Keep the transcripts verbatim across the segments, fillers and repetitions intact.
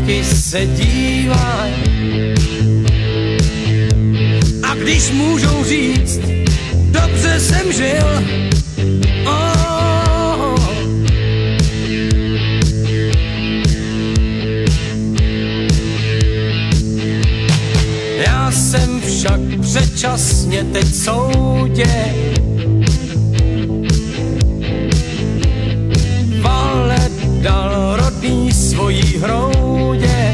taky se dívaj. A když můžou říct, dobře jsem žil, oh. Já jsem však předčasně teď soudě. Valet dal rodný svojí hroudě.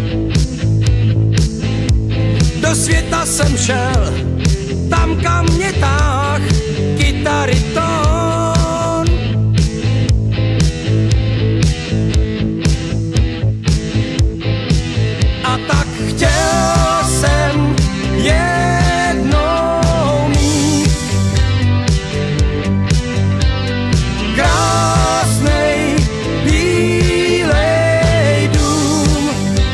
Do světa jsem šel, tam kam mě táh kytary tón. A tak chtěl jsem jednou mít krásnej bílej dům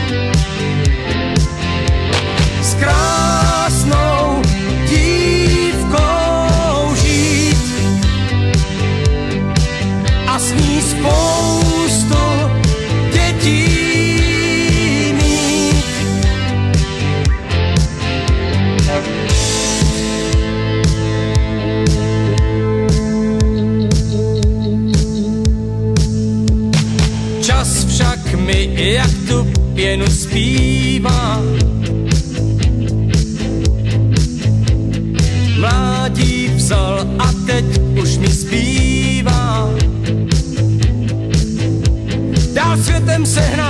s krásnou dívkou žít a s ní spoustu dětí mít. Čas však mi jak tu pěnu zpívá. Mládí vzal a teď už mi zbývá dál světem se hrát.